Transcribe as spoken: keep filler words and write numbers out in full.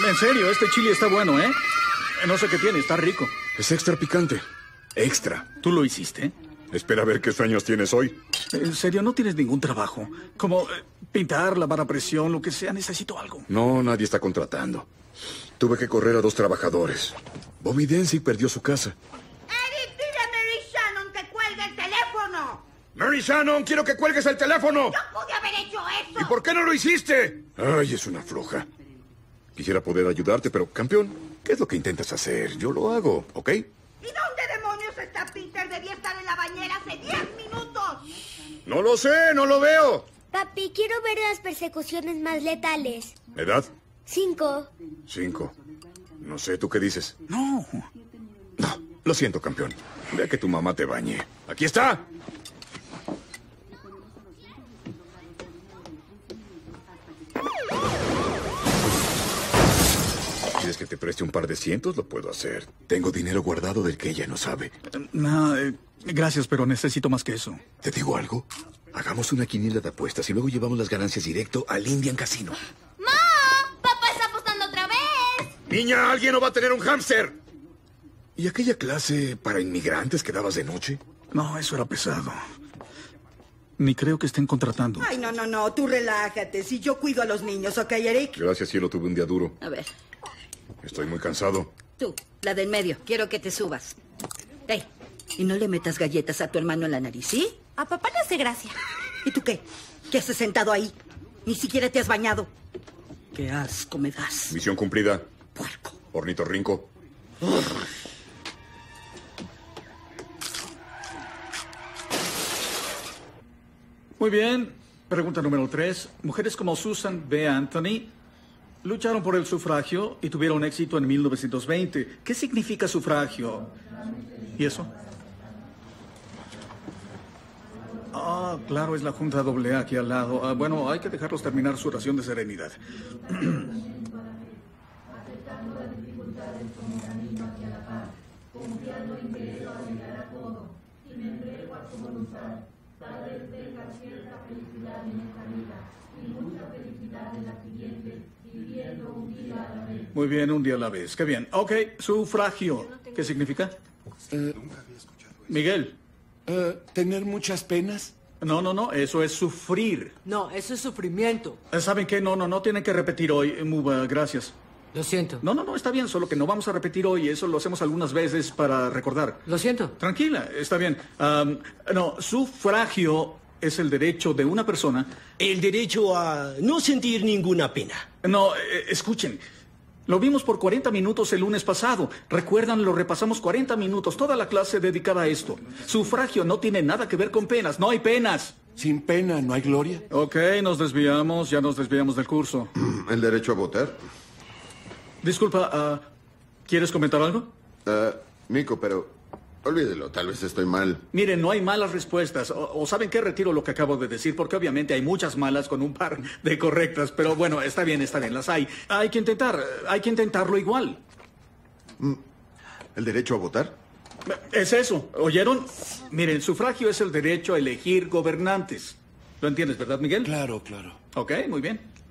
En serio, este chili está bueno, ¿eh? No sé qué tiene, está rico. Es extra picante. Extra. ¿Tú lo hiciste? Espera a ver qué sueños tienes hoy. En serio, no tienes ningún trabajo. Como eh, pintar, lavar a presión, lo que sea, necesito algo. No, nadie está contratando. Tuve que correr a dos trabajadores. Bobby Dempsey perdió su casa. Eric, dile a Mary Shannon que cuelgue el teléfono. Mary Shannon, quiero que cuelgues el teléfono. ¡No pude haber hecho eso! ¿Y por qué no lo hiciste? Ay, es una floja. Quisiera poder ayudarte, pero, campeón, ¿qué es lo que intentas hacer? Yo lo hago, ¿ok? ¿Y dónde demonios está Peter? Debía estar en la bañera hace diez minutos. No lo sé, no lo veo. Papi, quiero ver las persecuciones más letales. ¿Edad? Cinco. Cinco. No sé, ¿tú qué dices? No. No, lo siento, campeón. Ve a que tu mamá te bañe. ¡Aquí está! ¿Quieres que te preste un par de cientos? Lo puedo hacer. Tengo dinero guardado del que ella no sabe. No, eh, gracias, pero necesito más que eso. ¿Te digo algo? Hagamos una quiniela de apuestas y luego llevamos las ganancias directo al Indian Casino. ¡Ma! ¡Papá está apostando otra vez! ¡Niña, alguien no va a tener un hámster! ¿Y aquella clase para inmigrantes que dabas de noche? No, eso era pesado. Ni creo que estén contratando. Ay, no, no, no, tú relájate. Si yo cuido a los niños, ¿ok, Eric? Gracias, cielo, tuve un día duro. A ver, Estoy muy cansado. tú, la del medio, quiero que te subas. Ey, y no le metas galletas a tu hermano en la nariz, ¿sí? A papá le hace gracia. ¿Y tú qué? ¿Qué haces sentado ahí? Ni siquiera te has bañado. Qué asco me das. Misión cumplida. Puerco. Ornitorrinco. Muy bien. Pregunta número tres. Mujeres como Susan B. Anthony lucharon por el sufragio y tuvieron éxito en mil novecientos veinte. ¿Qué significa sufragio? ¿Y eso? Ah, claro, es la Junta doble A aquí al lado. Ah, bueno, hay que dejarlos terminar su oración de serenidad. Muy bien, un día a la vez. Qué bien. Ok, sufragio. ¿Qué significa? Eh, Miguel. eh, ¿Tener muchas penas? No, no, no, eso es sufrir. No, eso es sufrimiento. Eh, ¿Saben qué? No, no, no tienen que repetir hoy. Eh, Muba, gracias. Lo siento. No, no, no, está bien, solo que no vamos a repetir hoy. Eso lo hacemos algunas veces para recordar. Lo siento. Tranquila, está bien. Am, no, sufragio es el derecho de una persona. El derecho a no sentir ninguna pena. No, eh, escuchen. Lo vimos por cuarenta minutos el lunes pasado. ¿Recuerdan? Lo repasamos cuarenta minutos, toda la clase dedicada a esto. Sufragio no tiene nada que ver con penas. No hay penas. ¿Sin pena no hay gloria? Ok, nos desviamos. Ya nos desviamos del curso. ¿El derecho a votar? Disculpa, ah, ¿quieres comentar algo? Uh, Mico, pero olvídelo, tal vez estoy mal. Miren, no hay malas respuestas. O, o ¿saben qué? Retiro lo que acabo de decir, porque obviamente hay muchas malas con un par de correctas. Pero bueno, está bien, está bien, las hay. Hay que intentar, hay que intentarlo igual. ¿El derecho a votar? Es eso, ¿oyeron? Miren, sufragio es el derecho a elegir gobernantes. ¿Lo entiendes, verdad, Miguel? Claro, claro. Ok, muy bien.